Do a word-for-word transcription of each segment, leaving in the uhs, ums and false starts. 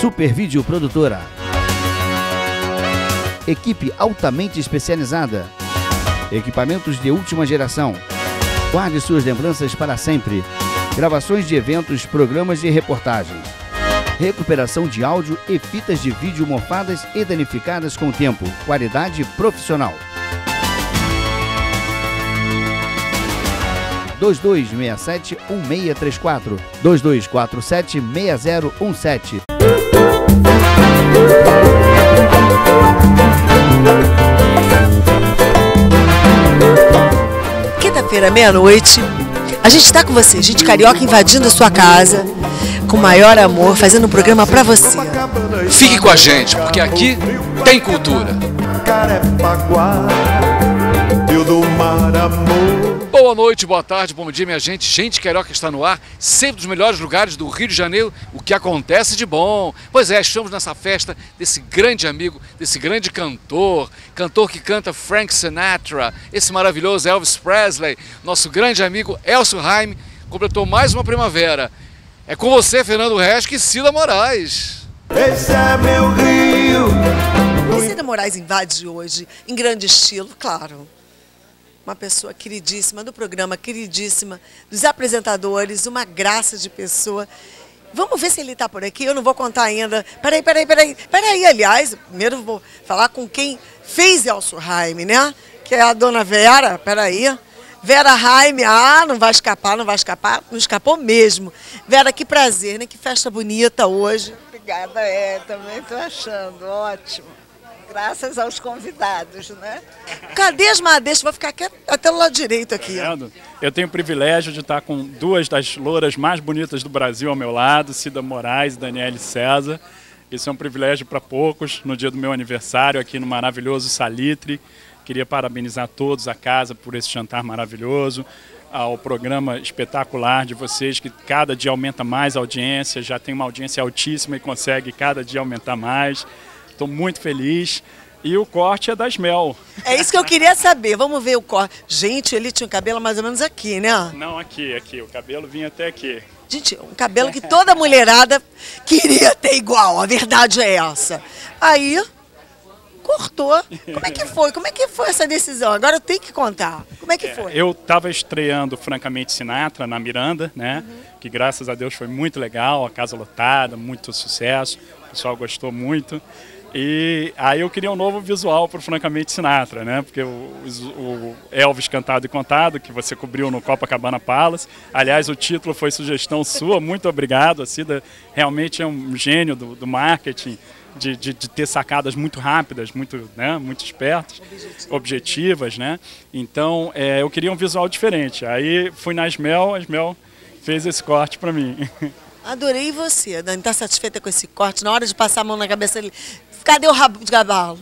Super Vídeo Produtora. Equipe altamente especializada. Equipamentos de última geração. Guarde suas lembranças para sempre. Gravações de eventos, programas de reportagens. Recuperação de áudio e fitas de vídeo mofadas e danificadas com o tempo. Qualidade profissional. dois dois seis sete, um seis três quatro. dois dois quatro sete, seis zero um sete. Quinta-feira, meia-noite, a gente está com você, gente carioca invadindo a sua casa, com o maior amor, fazendo um programa pra você. Fique com a gente, porque aqui tem cultura. Boa noite, boa tarde, bom dia, minha gente. Gente Carioca está no ar, sempre dos melhores lugares do Rio de Janeiro, o que acontece de bom. Pois é, estamos nessa festa desse grande amigo, desse grande cantor, cantor que canta Frank Sinatra, esse maravilhoso Elvis Presley, nosso grande amigo Elcio Raime, completou mais uma primavera. É com você, Fernando Resque e Cida Moraes. Esse é meu Rio. Cida Moraes invade hoje, em grande estilo, claro. Uma pessoa queridíssima do programa, queridíssima dos apresentadores, uma graça de pessoa. Vamos ver se ele está por aqui, eu não vou contar ainda. Peraí, peraí, peraí. Peraí, aliás, primeiro vou falar com quem fez Elcio Raime, né? Que é a dona Vera, peraí. Vera Raime, ah, não vai escapar, não vai escapar, não escapou mesmo. Vera, que prazer, né? Que festa bonita hoje. Obrigada, é, também estou achando, ótimo. Graças aos convidados, né? Cadê as madeixas? Vou ficar aqui, até o lado direito aqui. Tá vendo? Eu tenho o privilégio de estar com duas das louras mais bonitas do Brasil ao meu lado, Cida Moraes e Daniele César. Isso é um privilégio para poucos, no dia do meu aniversário aqui no maravilhoso Salitre. Queria parabenizar todos a casa por esse jantar maravilhoso, ao programa espetacular de vocês, que cada dia aumenta mais a audiência, já tem uma audiência altíssima e consegue cada dia aumentar mais. Estou muito feliz. E o corte é da Smell. É isso que eu queria saber. Vamos ver o corte. Gente, ele tinha o cabelo mais ou menos aqui, né? Não, aqui, aqui. O cabelo vinha até aqui. Gente, um cabelo que toda mulherada queria ter igual. A verdade é essa. Aí, cortou. Como é que foi? Como é que foi essa decisão? Agora eu tenho que contar. Como é que é, foi? Eu estava estreando Francamente Sinatra na Miranda, né? Uhum. Que graças a Deus foi muito legal. A casa lotada, muito sucesso. O pessoal gostou muito. E aí eu queria um novo visual para o Francamente Sinatra, né? Porque o, o Elvis Cantado e Contado, que você cobriu no Copacabana Palace. Aliás, o título foi sugestão sua, muito obrigado. A Cida realmente é um gênio do, do marketing, de, de, de ter sacadas muito rápidas, muito, né? Muito espertas, objetivas, objetivas né? Então, é, eu queria um visual diferente. Aí fui na Smell, a Smell fez esse corte para mim. Adorei você, Dani. Está satisfeita com esse corte? Na hora de passar a mão na cabeça dele, cadê o rabo de cavalo?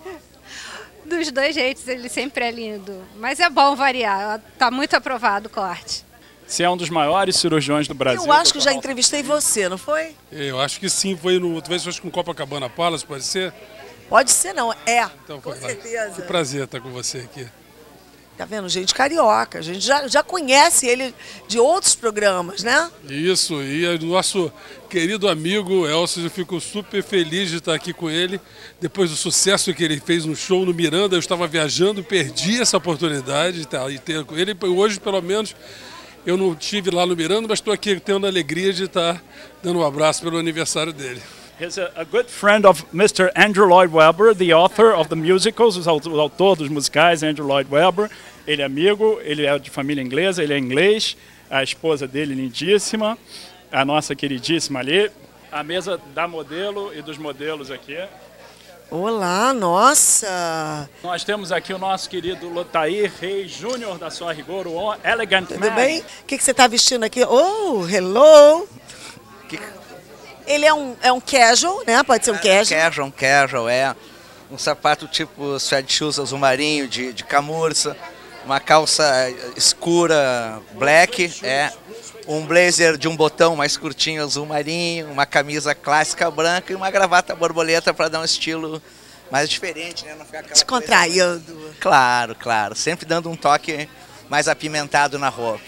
Dos dois jeitos, ele sempre é lindo. Mas é bom variar. Está muito aprovado o corte. Você é um dos maiores cirurgiões do Brasil. Eu acho que já entrevistei você, não foi? Eu acho que sim. Foi no, talvez fosse com Copacabana Palace, pode ser? Pode ser, não. É, então, com foi, certeza. Que prazer estar com você aqui. Tá vendo? Gente carioca. A gente já, já conhece ele de outros programas, né? Isso. E o nosso querido amigo Elcio, eu fico super feliz de estar aqui com ele. Depois do sucesso que ele fez no show no Miranda, eu estava viajando, perdi essa oportunidade de estar e ter com ele. Hoje, pelo menos, eu não estive lá no Miranda, mas estou aqui tendo a alegria de estar dando um abraço pelo aniversário dele. He's a, a good friend of mister Andrew Lloyd Webber, the author of the musicals, o autor dos musicais, Andrew Lloyd Webber. Ele é amigo, ele é de família inglesa, ele é inglês, a esposa dele lindíssima, a nossa queridíssima ali, a mesa da modelo e dos modelos aqui. Olá, nossa! Nós temos aqui o nosso querido Lotair Reis Júnior da sua Rigor, o Elegant Man. Tudo bem? O que, que você está vestindo aqui? Oh, hello! Que... Ele é um, é um casual, né? Pode ser um casual. Casual, um casual, é. Um sapato tipo suede shoes azul marinho, de, de camurça. Uma calça escura, black, é. Um blazer de um botão mais curtinho, azul marinho. Uma camisa clássica branca e uma gravata borboleta para dar um estilo mais diferente, né? Não ficar aquela descontraído. Coisa... Claro, claro. Sempre dando um toque mais apimentado na roupa.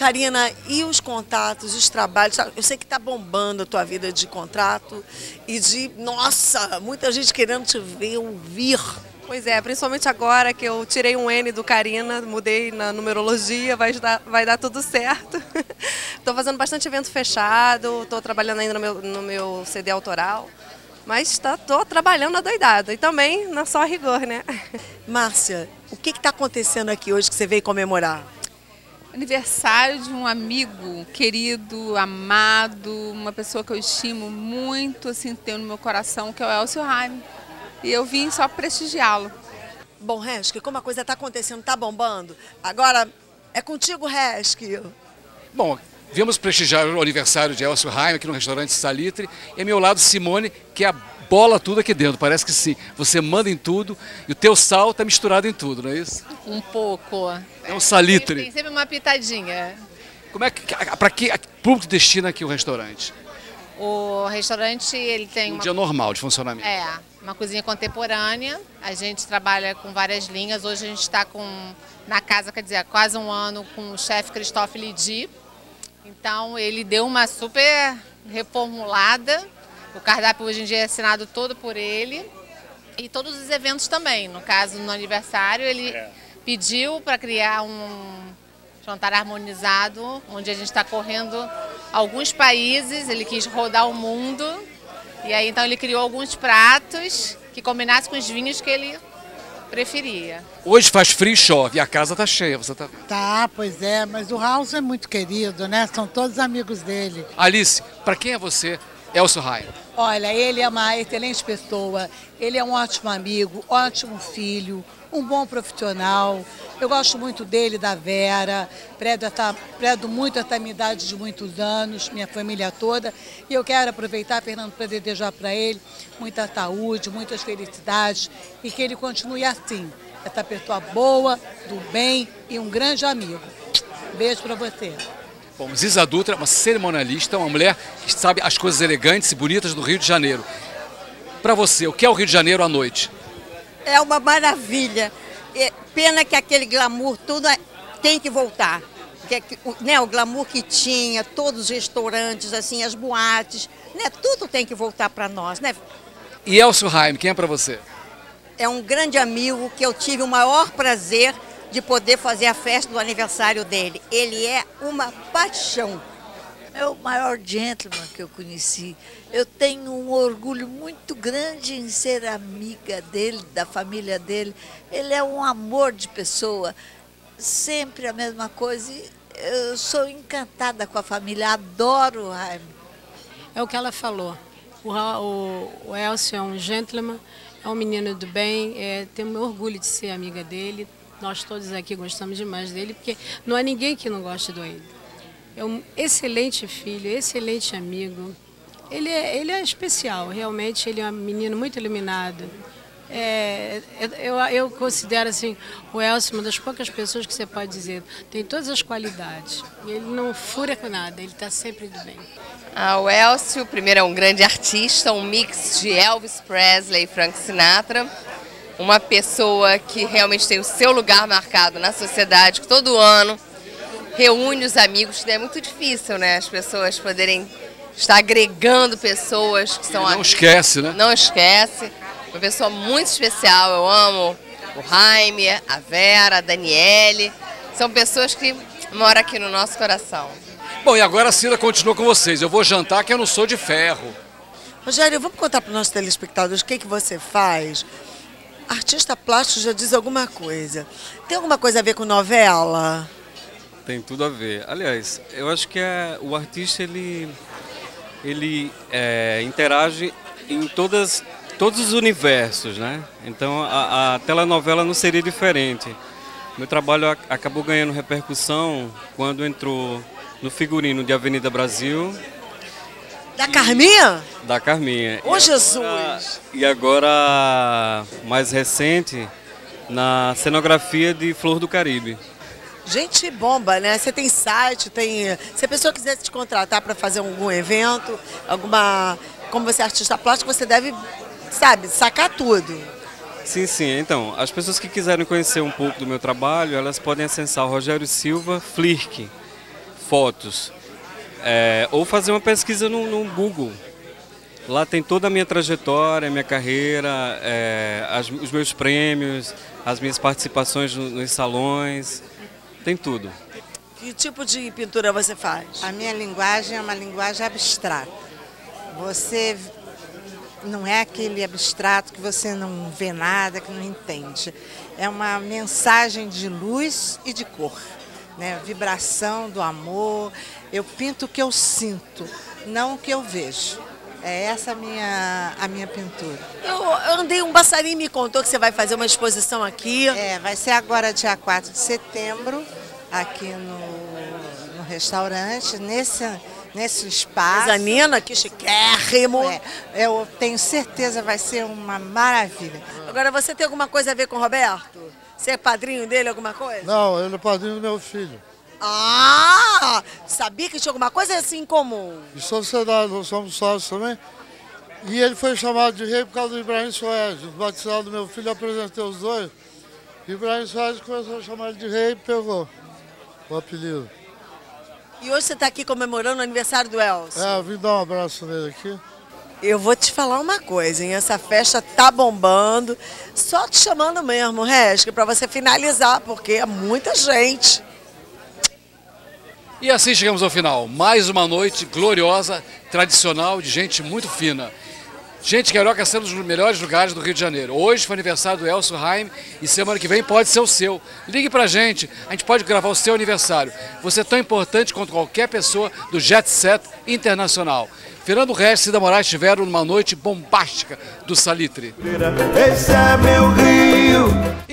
Karina, e os contatos, os trabalhos? Eu sei que está bombando a tua vida de contrato e de, nossa, muita gente querendo te ver, ouvir. Pois é, principalmente agora que eu tirei um N do Karina, mudei na numerologia, vai dar, vai dar tudo certo. Estou fazendo bastante evento fechado, estou trabalhando ainda no meu, no meu C D autoral, mas estou tá, trabalhando adoidada e também na só rigor, né? Márcia, o que está acontecendo aqui hoje que você veio comemorar? Aniversário de um amigo querido, amado, uma pessoa que eu estimo muito, assim, tenho no meu coração, que é o Elcio Raime. E eu vim só prestigiá-lo. Bom, Resk, como a coisa está acontecendo, está bombando, agora é contigo, Resk. Bom, viemos prestigiar o aniversário de Elcio Raime aqui no restaurante Salitre. E ao meu lado, Simone, que é a bola tudo aqui dentro. Parece que sim, você manda em tudo e o teu sal está misturado em tudo, não é isso? Um pouco. É um Salitre. Tem sempre uma pitadinha. Como é que, para que público destina aqui o restaurante? O restaurante, ele tem um uma... dia normal de funcionamento. É, uma cozinha contemporânea. A gente trabalha com várias linhas. Hoje a gente está com, na casa, quer dizer, há quase um ano, com o chefe Christophe Lydie. Então, ele deu uma super reformulada. O cardápio hoje em dia é assinado todo por ele. E todos os eventos também. No caso, no aniversário, ele é. pediu para criar um jantar harmonizado, onde a gente está correndo alguns países, ele quis rodar o mundo, e aí então ele criou alguns pratos que combinassem com os vinhos que ele preferia. Hoje faz frio e chove, e a casa tá cheia, você tá vendo? Tá, pois é, mas o House é muito querido, né? São todos amigos dele. Alice, para quem é você, Elcio Raime? Olha, ele é uma excelente pessoa, ele é um ótimo amigo, ótimo filho, um bom profissional. Eu gosto muito dele, da Vera, prezo, essa, prezo muito essa amizade de muitos anos, minha família toda. E eu quero aproveitar, Fernando, para desejar para ele muita saúde, muitas felicidades e que ele continue assim, essa pessoa boa, do bem e um grande amigo. Beijo para você. Bom, Ziza Dutra é uma cerimonialista, uma mulher que sabe as coisas elegantes e bonitas do Rio de Janeiro. Para você, o que é o Rio de Janeiro à noite? É uma maravilha. Pena que aquele glamour tudo tem que voltar. Que, né, o glamour que tinha, todos os restaurantes, assim, as boates, né, tudo tem que voltar para nós, né? E Elcio Raime, quem é para você? É um grande amigo que eu tive o maior prazer de poder fazer a festa do aniversário dele. Ele é uma paixão. É o maior gentleman que eu conheci. Eu tenho um orgulho muito grande em ser amiga dele, da família dele. Ele é um amor de pessoa, sempre a mesma coisa. Eu sou encantada com a família, adoro o Raime. É o que ela falou. O, o, o Elcio é um gentleman, é um menino do bem, é, tenho orgulho de ser amiga dele. Nós todos aqui gostamos demais dele, porque não há ninguém que não goste do ele. É um excelente filho, excelente amigo. Ele é, ele é especial, realmente, ele é um menino muito iluminado. É, eu, eu considero assim, o Elcio uma das poucas pessoas que você pode dizer, tem todas as qualidades. Ele não fura com nada, ele está sempre do bem. Ah, o Elcio, primeiro, é um grande artista, um mix de Elvis Presley e Frank Sinatra. Uma pessoa que realmente tem o seu lugar marcado na sociedade, que todo ano reúne os amigos. É muito difícil, né? As pessoas poderem estar agregando pessoas que são Não amigos. esquece, né? Não esquece. Uma pessoa muito especial. Eu amo o Raime, a Vera, a Daniele. São pessoas que moram aqui no nosso coração. Bom, e agora a Cida continua com vocês. Eu vou jantar que eu não sou de ferro. Rogério, vamos contar para os nossos telespectadores o que, que você faz? Artista plástico já diz alguma coisa. Tem alguma coisa a ver com novela? Tem tudo a ver. Aliás, eu acho que é, o artista ele, ele é, interage em todas, todos os universos, né? Então a, a telenovela não seria diferente. Meu trabalho a, acabou ganhando repercussão quando entrou no figurino de Avenida Brasil. Da Carminha? Da Carminha. Ô, e Jesus! Agora, e agora, mais recente, na cenografia de Flor do Caribe. Gente bomba, né? Você tem site, tem... Se a pessoa quiser te contratar para fazer algum evento, alguma... Como você é artista plástico, você deve, sabe, sacar tudo. Sim, sim. Então, as pessoas que quiserem conhecer um pouco do meu trabalho, elas podem acessar o Rogério Silva Flirk. fotos, é, ou fazer uma pesquisa no, no Google. Lá tem toda a minha trajetória, a minha carreira, é, as, os meus prêmios, as minhas participações nos, nos salões, tem tudo. Que tipo de pintura você faz? A minha linguagem é uma linguagem abstrata. Você não é aquele abstrato que você não vê nada, que não entende. É uma mensagem de luz e de cor, né? Vibração do amor. Eu pinto o que eu sinto, não o que eu vejo. É essa a minha, a minha pintura. Eu, eu andei, um passarinho me contou que você vai fazer uma exposição aqui. É, vai ser agora dia quatro de setembro, aqui no, no restaurante, nesse, nesse espaço. Mezanina, que chiquérrimo. É, eu tenho certeza vai ser uma maravilha. Agora, você tem alguma coisa a ver com o Roberto? Você é padrinho dele, alguma coisa? Não, ele é padrinho do meu filho. Ah, sabia que tinha alguma coisa assim em comum. De sociedade, nós somos sócios também. E ele foi chamado de rei por causa do Ibrahim Suede. O batizado do meu filho, eu apresentei os dois. E o Ibrahim Suede começou a chamar ele de rei e pegou o apelido. E hoje você está aqui comemorando o aniversário do Elcio. É, eu vim dar um abraço nele aqui. Eu vou te falar uma coisa, hein? Essa festa tá bombando. Só te chamando mesmo, Resque, para você finalizar, porque é muita gente. E assim chegamos ao final. Mais uma noite gloriosa, tradicional, de gente muito fina. Gente carioca sendo um dos melhores lugares do Rio de Janeiro. Hoje foi aniversário do Elcio Raime e semana que vem pode ser o seu. Ligue pra gente, a gente pode gravar o seu aniversário. Você é tão importante quanto qualquer pessoa do Jet Set Internacional. Fernando Reis e Cida Moraes estiveram numa noite bombástica do Salitre. Esse é meu Rio.